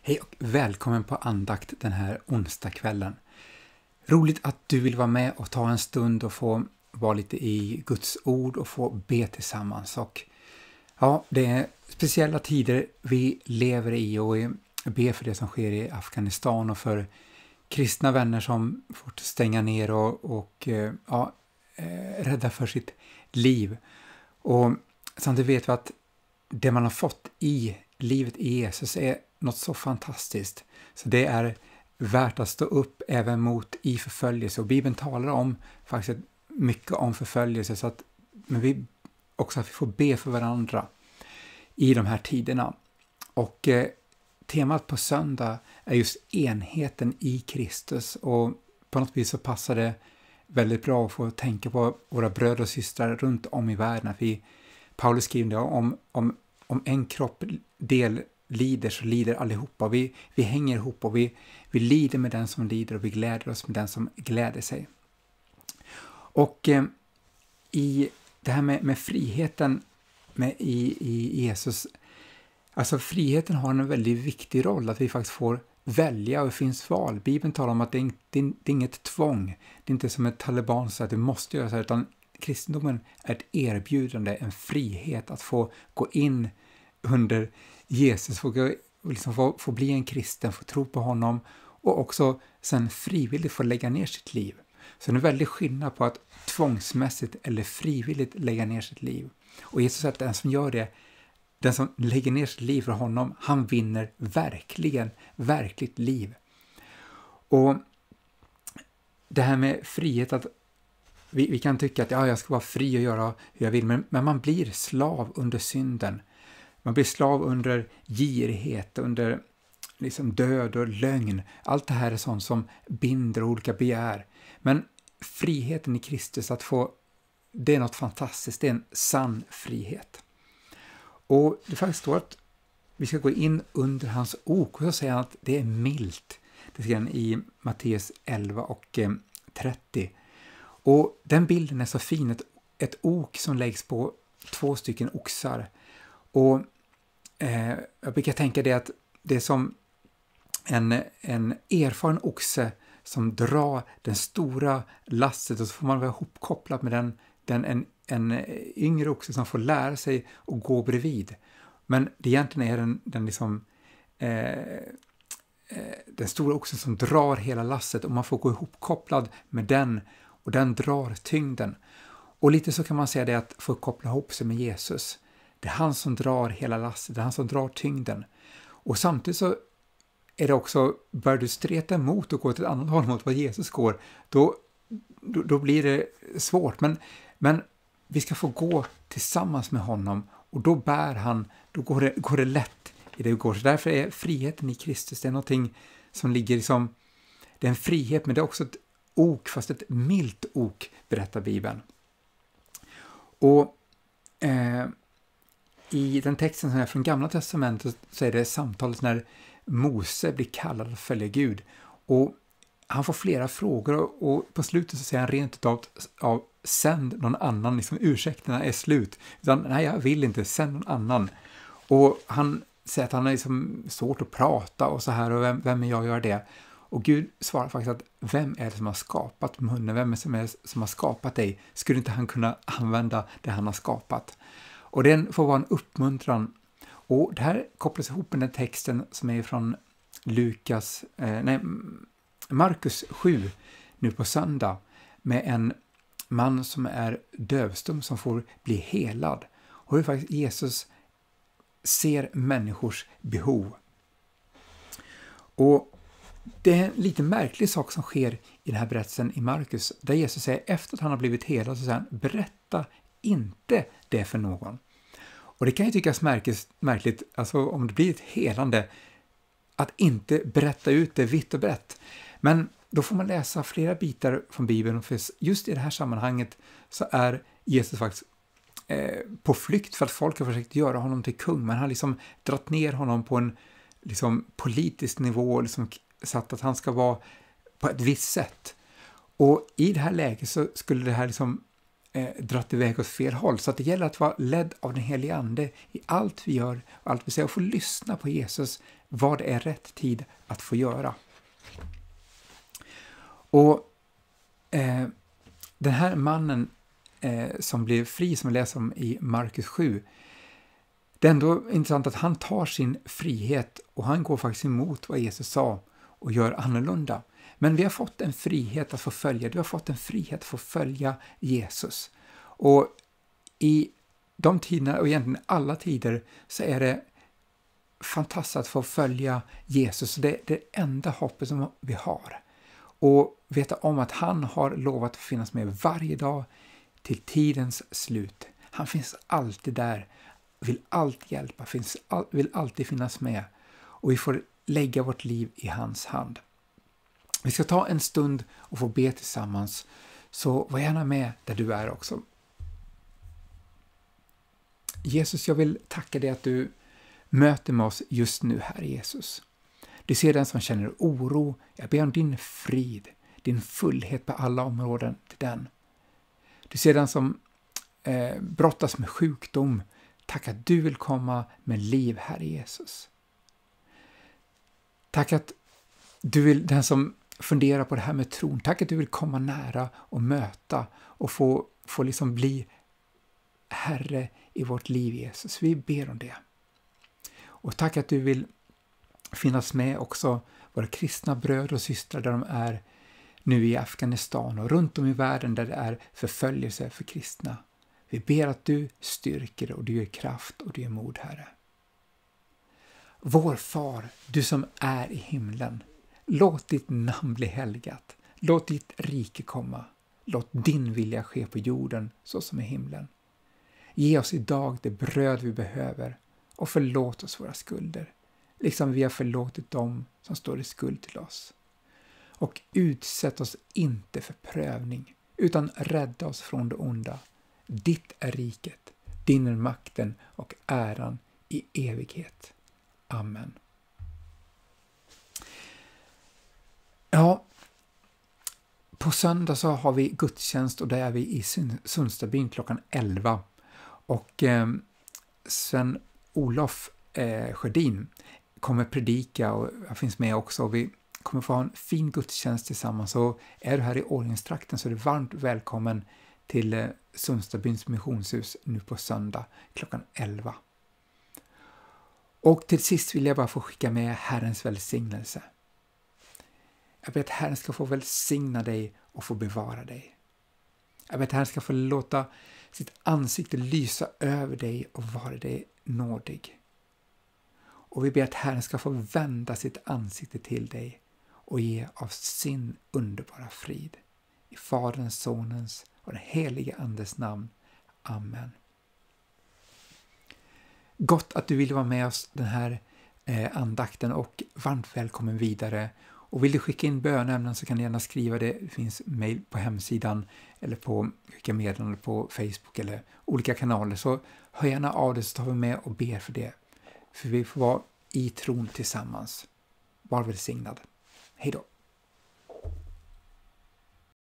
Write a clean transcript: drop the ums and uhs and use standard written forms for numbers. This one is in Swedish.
Hej och välkommen på andakt den här onsdagskvällen. Roligt att du vill vara med och ta en stund och få vara lite i Guds ord och få be tillsammans. Och ja, det är speciella tider vi lever i och ber för det som sker i Afghanistan och för kristna vänner som får stänga ner och rädda för sitt liv. Och samtidigt vet vi att det man har fått i livet i Jesus är något så fantastiskt. Så det är värt att stå upp även mot i förföljelse. Och Bibeln talar om faktiskt mycket om förföljelse. Men vi också att vi får be för varandra i de här tiderna. Och temat på söndag är just enheten i Kristus. Och på något vis så passar det väldigt bra att få tänka på våra bröder och systrar runt om i världen. Att Paulus skriver om en kroppdel lider så lider allihopa. Vi hänger ihop och vi lider med den som lider och vi gläder oss med den som gläder sig. Och i det här med friheten i Jesus, alltså friheten har en väldigt viktig roll, att vi faktiskt får välja och det finns val. Bibeln talar om att det är inget tvång. Det är inte som ett taliban så att du måste göra så här, utan kristendomen är ett erbjudande, en frihet att få gå in under Jesus, få bli en kristen, få tro på honom och också sen frivilligt få lägga ner sitt liv. Så det är en väldig skillnad på att tvångsmässigt eller frivilligt lägga ner sitt liv. Och Jesus säger att den som gör det, den som lägger ner sitt liv för honom, han vinner verkligt liv. Och det här med frihet, att vi kan tycka att jag ska vara fri och göra hur jag vill, men man blir slav under synden. Man blir slav under girighet, under liksom död och lögn. Allt det här är sånt som binder olika begär. Men friheten i Kristus, det är något fantastiskt. Det är en sann frihet. Och det faktiskt står att vi ska gå in under hans ok. Och så säger han att det är milt. Det skriver han i Matteus 11 och 30. Och den bilden är så fin. Ett ok som läggs på 2 stycken oxar. Och jag brukar tänka det att det är som en erfaren oxe som drar den stora lasset, och så får man vara ihopkopplad med en yngre oxe som får lära sig att gå bredvid. Men det egentligen är den stora oxen som drar hela lasset, och man får gå ihopkopplad med den, och den drar tyngden. Och lite så kan man säga det, att få koppla ihop sig med Jesus. Det är han som drar hela lasset, det är han som drar tyngden. Och samtidigt så är det också, bör du streta emot och gå till ett annat håll mot vad Jesus går, då blir det svårt. Men vi ska få gå tillsammans med honom, och då bär han, då går det lätt i det vi går. Så därför är friheten i Kristus, det är någonting som ligger liksom, det är en frihet, men det är också ett ok, fast ett milt ok, berättar Bibeln. Och i den texten som är från Gamla testamentet så är det samtalet när Mose blir kallad att följa Gud. Och han får flera frågor, och på slutet så säger han rent av sänd någon annan, liksom ursäkterna är slut. Utan nej, jag vill inte, sänd någon annan. Och han säger att han är liksom svårt att prata och så här, och vem är jag att göra det? Och Gud svarar faktiskt att vem är det som har skapat munnen? Vem är det som har skapat dig? Skulle inte han kunna använda det han har skapat? Och den får vara en uppmuntran. Och det här kopplas ihop med den texten som är från Markus 7 nu på söndag, med en man som är dövstum som får bli helad. Och hur faktiskt Jesus ser människors behov. Och det är en lite märklig sak som sker i den här berättelsen i Markus, där Jesus säger efter att han har blivit helad, så säger han, berätta inte det för någon. Och det kan ju tyckas märkligt, alltså om det blir ett helande, att inte berätta ut det vitt och brett. Men då får man läsa flera bitar från Bibeln, för just i det här sammanhanget så är Jesus faktiskt på flykt för att folk har försökt göra honom till kung, men han har liksom dratt ner honom på en liksom politisk nivå, liksom satt att han ska vara på ett visst sätt. Och i det här läget så skulle det här liksom dratt iväg åt fel håll. Så att det gäller att vara ledd av den helige Ande i allt vi gör och allt vi säger och få lyssna på Jesus vad det är rätt tid att få göra. Och den här mannen som blev fri, som vi läser om i Markus 7, det är ändå intressant att han tar sin frihet och han går faktiskt emot vad Jesus sa och gör annorlunda. Men vi har fått en frihet att få följa, du har fått en frihet att få följa Jesus. Och i de tiderna och egentligen alla tider så är det fantastiskt att få följa Jesus. Det är det enda hoppet som vi har. Och veta om att han har lovat att finnas med varje dag till tidens slut. Han finns alltid där, vill alltid hjälpa, vill alltid finnas med. Och vi får lägga vårt liv i hans hand. Vi ska ta en stund och få be tillsammans, så var gärna med där du är också. Jesus, jag vill tacka dig att du möter med oss just nu, Herre Jesus. Du ser den som känner oro. Jag ber om din frid, din fullhet på alla områden till den. Du ser den som brottas med sjukdom. Tack att du vill komma med liv, Herre Jesus. Tack att du vill, den som funderar på det här med tron, tack att du vill komma nära och möta och få liksom bli Herre i vårt liv, Jesus. Vi ber om det. Och tack att du vill finnas med också våra kristna bröder och systrar där de är nu i Afghanistan och runt om i världen där det är förföljelse för kristna. Vi ber att du styrker och du ger kraft och du ger mod, Herre. Vår far, du som är i himlen, låt ditt namn bli helgat. Låt ditt rike komma. Låt din vilja ske på jorden så som i himlen. Ge oss idag det bröd vi behöver och förlåt oss våra skulder, liksom vi har förlåtit dem som står i skuld till oss. Och utsätt oss inte för prövning, utan rädda oss från det onda. Ditt är riket, din är makten och äran i evighet. Amen. Ja, på söndag så har vi gudstjänst och där är vi i Sundstadbyn klockan 11. Och Sven-Olof Sjödin kommer predika och jag finns med också. Vi kommer få ha en fin gudstjänst tillsammans. Och är du här i Årjängstrakten så är du varmt välkommen till Sundstadbyns missionshus nu på söndag klockan 11. Och till sist vill jag bara få skicka med Herrens välsignelse. Jag ber att Herren ska få välsigna dig och få bevara dig. Jag ber att Herren ska få låta sitt ansikte lysa över dig och vara dig nådig. Och vi ber att Herren ska få vända sitt ansikte till dig och ge av sin underbara frid. I Faderns, Sonens och den helige Andes namn. Amen. Gott att du vill vara med oss den här andakten och varmt välkommen vidare. Och vill du skicka in bönämnen så kan du gärna skriva det. Det finns mejl på hemsidan eller på skicka meddelanden på Facebook eller olika kanaler. Så hör gärna av det så tar vi med och ber för det. För vi får vara i tron tillsammans. Var välsignad. Hej då.